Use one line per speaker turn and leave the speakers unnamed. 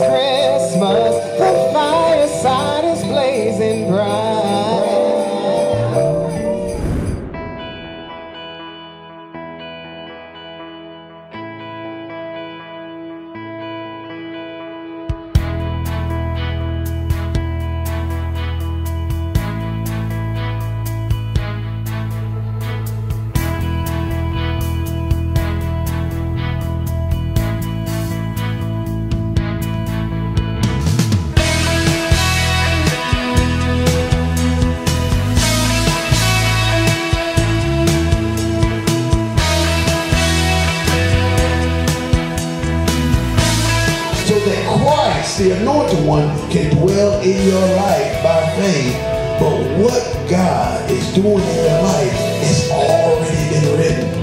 Christmas, the fireside is blazing bright.
Christ, the anointed one, can dwell in your life by faith. But what God is doing in your life has already been written.